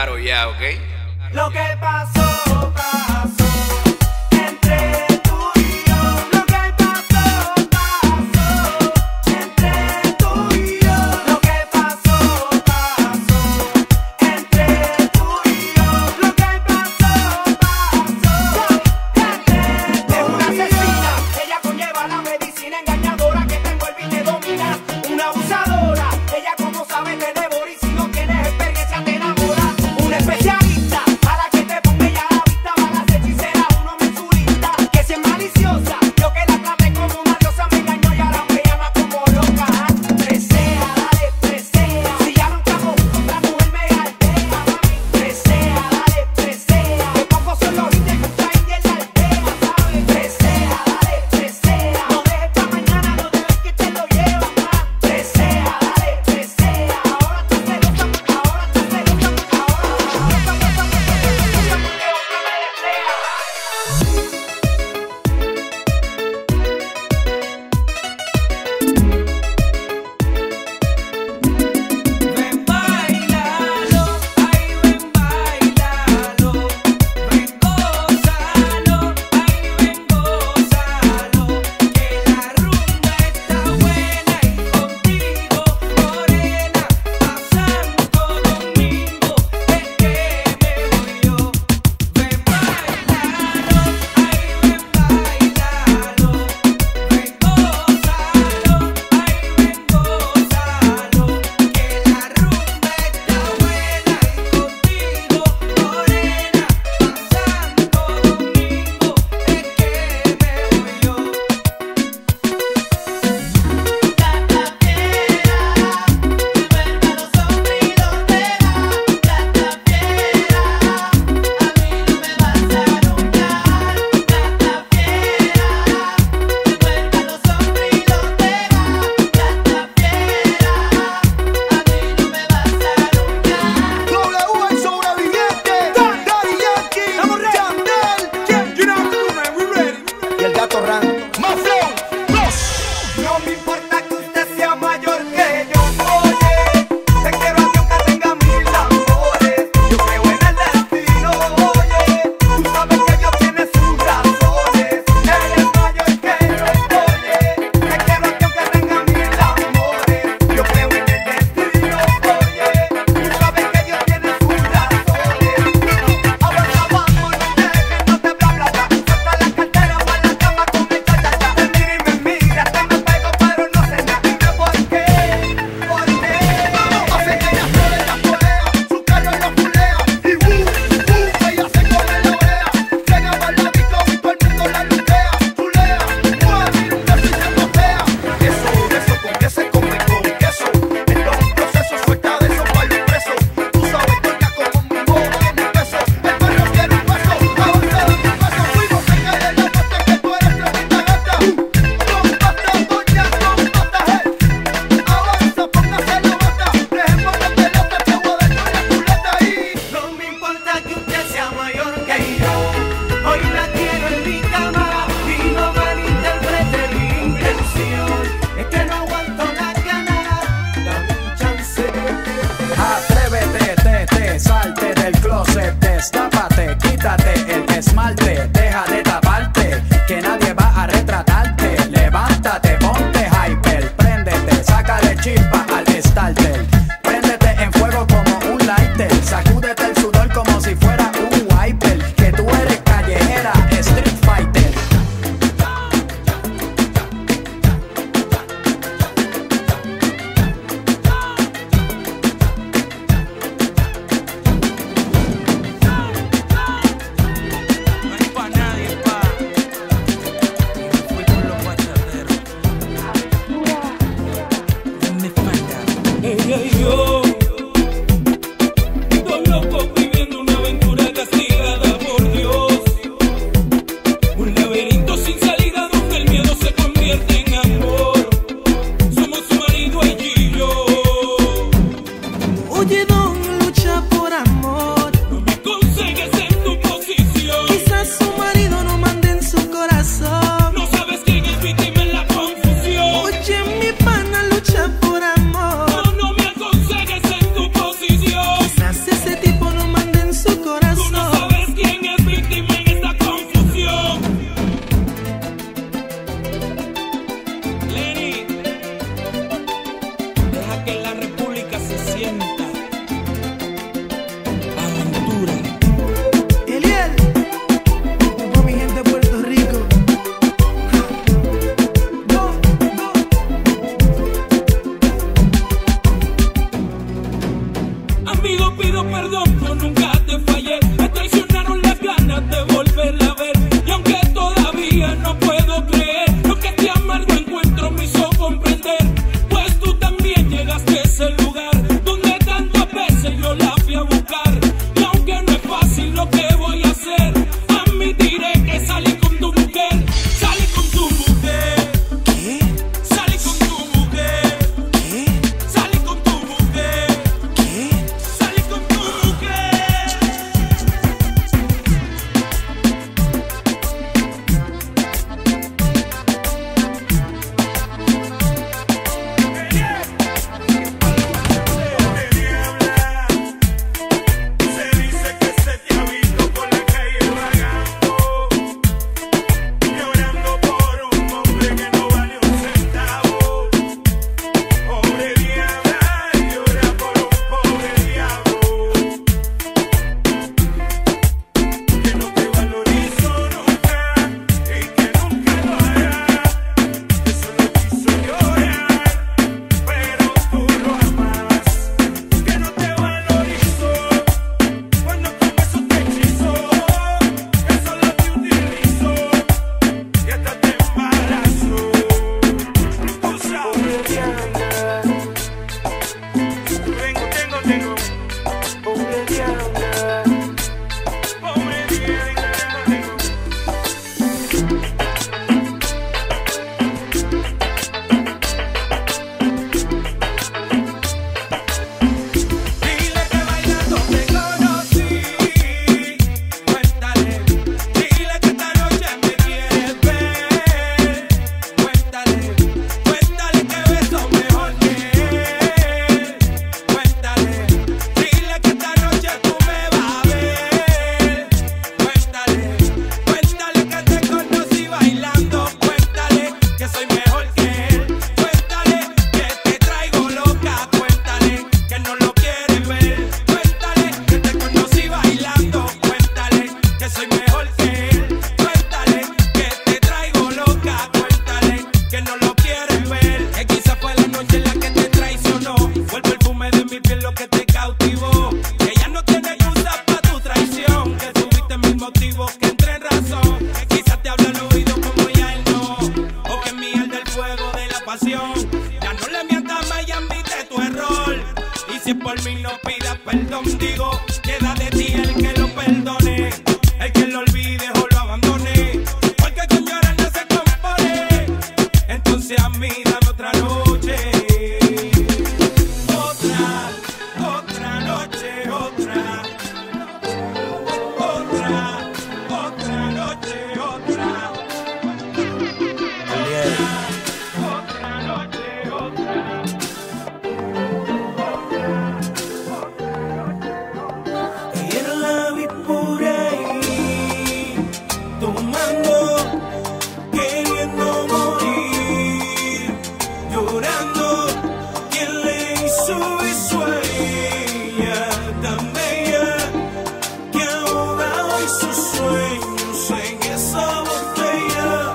claro ya, ¿ok? Lo que pasó, pasó entre tú y yo. Lo que pasó, pasó entre tú y yo. Lo que pasó, pasó entre tú y yo. Lo que pasó, pasó entre tú. Es una asesina, ella conlleva la medicina engañadora que te envuelve y te domina. Una abusadora, ella como sabe te devora y si no tienes experiencia te enamora. Una especialista a la que te ponga ella soy mejor que él. Cuéntale que te traigo loca. Cuéntale que no lo quieres ver. Cuéntale que te conocí bailando. Cuéntale que soy mejor que él. Cuéntale que te traigo loca. Cuéntale que no lo quieres ver. Que quizá fue la noche en la que te traicionó. Fue el perfume de mi piel lo que te cautivó. Que ya no tiene excusa para tu traición. Que tuviste mil motivos que entré en razón. Que quizás te habla al oído como ya él no. O que mi alma el fuego de la pasión. Ya no le mientas más y admite tu error. Y si por mí no pidas perdón, digo, queda de ti el que lo perdone. El que lo olvide o lo abandone. Porque con llorar no se compone. Entonces a mí dame otra noche. Otra noche, otra. Otra noche, otra. Otra noche, otra. Ayer la vi por ahí, tomando, queriendo morir, llorando. ¿Quién le hizo eso a ella tan bella que ahoga hoy sus sueños en esa botella?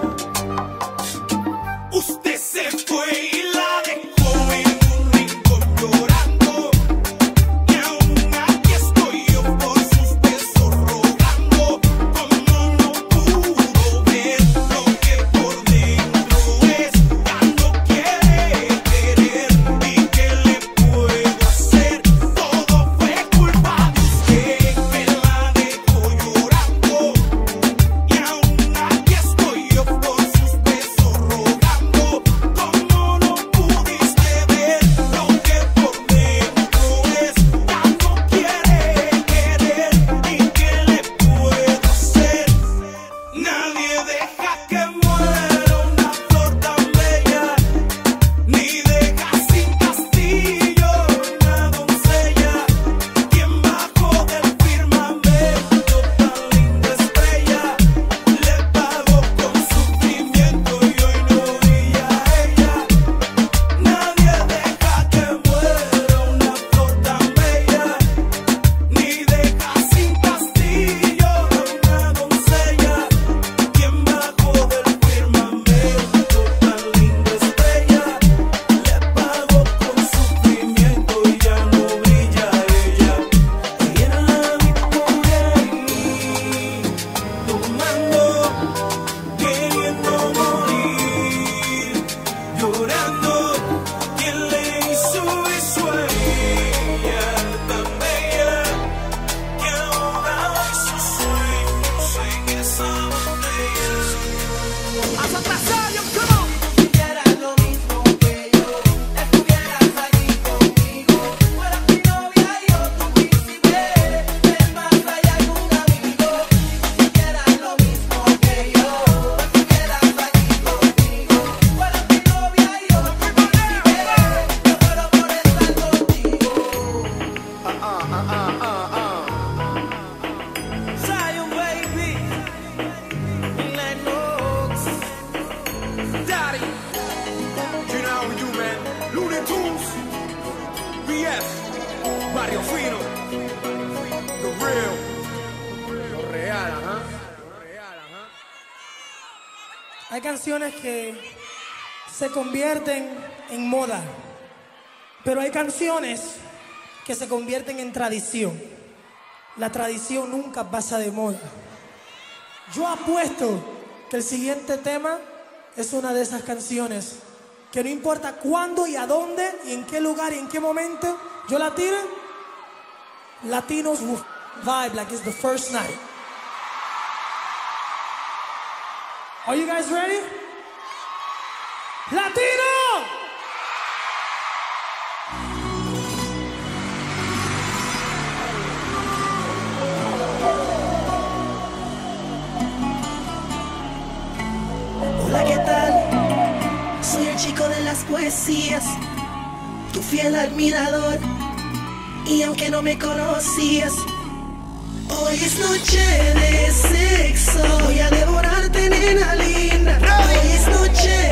Usted se fue y la dejó en un rincón llorando. Y aún aquí estoy yo por sus besos rogando. Como no pudo ver lo que por dentro es, ya no quiere querer. ¿Y qué le puedo hacer? Todo fue culpa de usted que la dejó llorando. Y aún aquí estoy yo por sus besos rogando. Como no pudiste ver lo que por dentro es, ya no quiere querer. ¿Y qué le puedo hacer? Nadie deja que muera una flor tan bella, ni deja sin castillo una doncella. Quien bajó del firmamento tan linda estrella, le pagó con sufrimiento y hoy no brilla ella. Nadie deja que muera una flor tan bella, ni deja sin castillo una doncella. Quien bajó del firmamento tan linda estrella, le pagó con sufrimiento y ya no brilla ella. Ayer la vi por ahí, tomando, queriendo morir, llorando. ¿Quién le hizo eso a ella tan bella que ahoga hoy sus sueños en esa botella? ¡Hasta atrasario, come on! Si tuvieras lo mismo que yo, estuvieras allí conmigo. Fueras mi novia y yo tu príncipe, el más allá y un amigo. Si tuvieras lo mismo que yo, estuvieras allí conmigo. Fueras mi novia y yo tu príncipe, yo muero por estar contigo. Zion, baby, Lennox, Daddy, You know you, man. Looney Tunes, BF, Barrio Fino, The Real, lo real, ajá. Hay canciones que se convierten en moda, pero hay canciones que se convierten en tradición. La tradición nunca pasa de moda. Yo apuesto que el siguiente tema es una de esas canciones que no importa cuándo y a dónde y en qué lugar y en qué momento yo la tire, Latinos will vibe like it's the first night. Are you guys ready? Latino! Hola, ¿qué tal? Soy el chico de las poesías, tu fiel admirador. Y aunque no me conocías, hoy es noche de sexo. Voy a devorarte, nena linda. Hoy es noche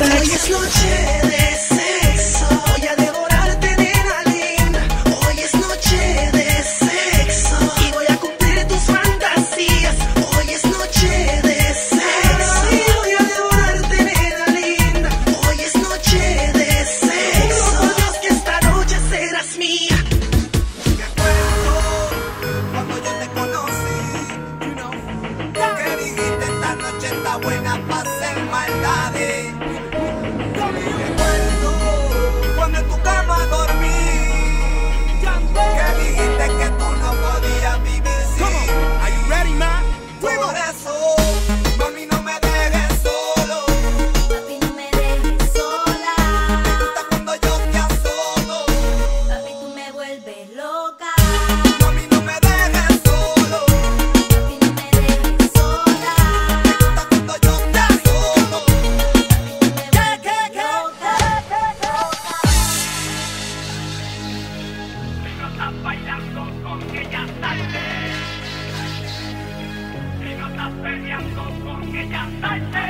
Hoy es noche de sexo, voy a devorarte, nena linda. Hoy es noche de sexo y voy a cumplir tus fantasías. Hoy es noche de sexo y voy a devorarte, nena linda. Hoy es noche de sexo, Dios, que esta noche serás mía. Cuando yo te conocí, que dijiste esta noche está buena para hacer maldades. Recuerdo cuando en tu cama dormí, que dijiste que tú no podías vivir sin. Are you ready, man? Por eso, mami, no me dejes solo. Papi, no me dejes sola. Me gusta cuando yo te asomo. Papi, tú me vuelves loca. Mami, no me dejes solo. Papi, no me dejes sola. Me gusta cuando yo te asomo. Bailando con ella tarde, y no estás peleando con ella tarde,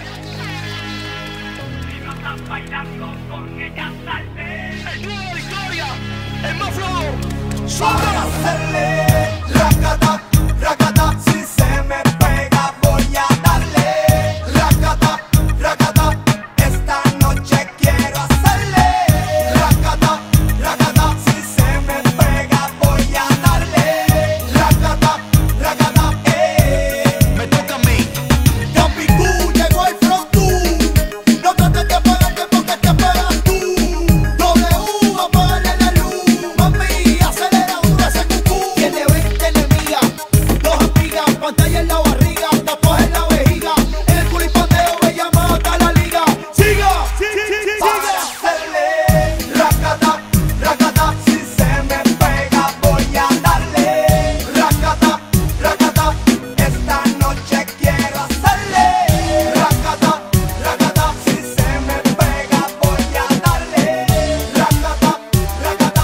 y no estás bailando con ella tarde. El dúo de Victoria, el más flow, Voy a hacerle racata, racata, si se me pega voy a darle racata, racata, esta noche quiero hacerle racata, racata, si se me pega voy a darle racata, racata, Me toca a mí. Capicú, llegó el front tú, no trates de parar que porque te pegas tú. W, apagarle la luz, mami, acelera un ese cucú. Tiene 20 enemigas, dos amigas, pantalla en la barriga, tatuaje en la vejiga, en el culipateo me llama hasta la liga. Siga, para hacerle racata, racata, si se me pega voy a darle racata, racata, esta noche quiero hacerle racata, racata, si se me pega voy a darle racata, racata,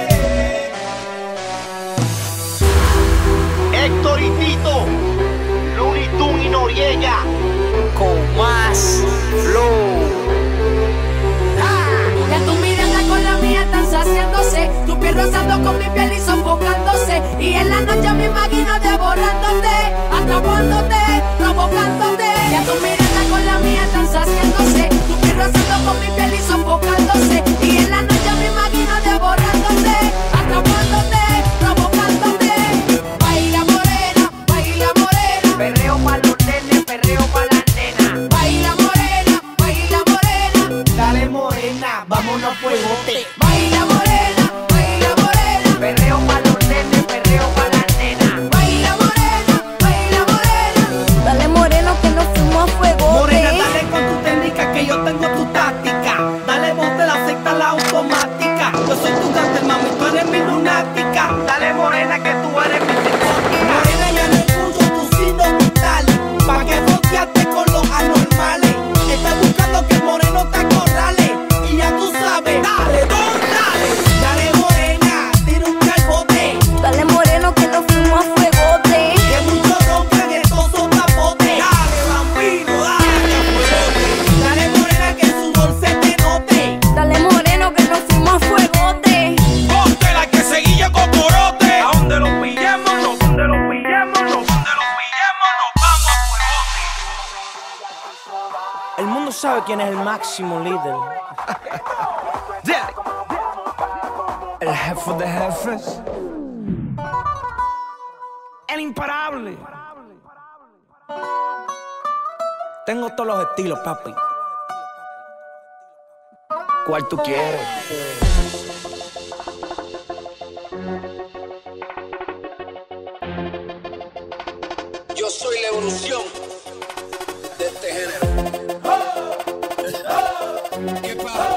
Héctor y Tito, Looney Tunes y Noriega, con más flow. Ya tu mirada con la mía están saciándose, tu piel rozando con mi piel y sofocándose. Y en la noche me imagino devorándote, atrapándote, provocándote. Ya tu mirada con la mía están saciándose, tu piel rozando con mi piel y sofocándose. Y en la noche me imagino devorándote, atrapándote, provocándote. Baila morena, Perreo pa' los nenes, perreo pa' las nenas. baila morena, Dale morena, vámonos fuegote. baila morena, Perreo pa' los nenes, perreo pa' las nenas. baila morena. Dale moreno que nos fuimos a fuego. Morena, dale con tu técnica que yo tengo tu táctica. Dale vos te la secta la automática. Yo soy tu gante, mami, tú eres mi lunática. Dale morena que tú eres mi psicótica. Morena, ya no escucho tus signos vitales. Pa' que bloqueaste con los anormales. Estás buscando que el moreno te acorrale. Y ya tú sabes, dale, don, dale. Dale morena, tira un calbote. Dale moreno que nos fuimos a fuegote. Que muchos roncan estos son tapotes. Dale bambino, dale a fuegote. Dale morena que su sudor se te note. Dale moreno que nos fuimos a fuegote. ponte la que seguilla con corote. A donde los pillemos, no, donde los pillemos, no, donde los pillemos, nos vamos a fuegote. El mundo sabe quién es el máximo líder. El jefe de jefes. El imparable. Tengo todos los estilos, papi. ¿Cuál tú quieres? Yo soy la evolución de este género. ¿Qué pasa?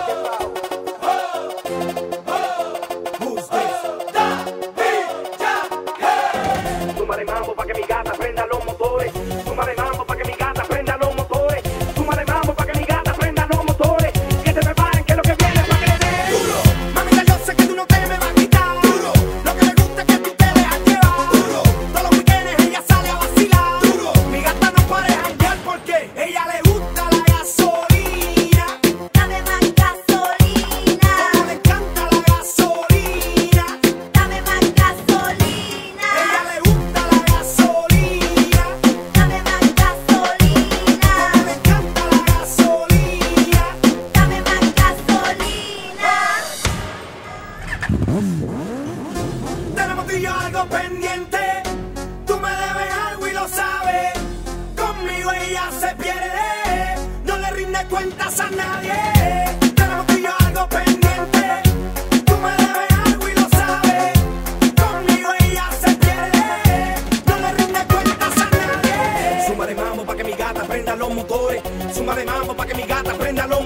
Súmale mambo pa' que mi gata prenda los motores. Súmale mambo pa' que mi gata prenda los motores. Súmale mambo pa' que mi gata prenda los motores. Que se preparen que lo que viene es pa' que le den duro. Mamita, yo sé que tú no te me vas a quitar duro. Lo que me gusta es que tú te dejas llevar duro. Todos los weekends ella sale a vacilar duro. Mi gata no cuentas a nadie. Tenemos tú y yo algo pendiente. Tú me debes algo y lo sabes. Conmigo ella se pierde. No le rinde cuentas a nadie. Zumba de mambo pa' que mi gata prenda los motores. Zumba de mambo pa' que mi gata prenda los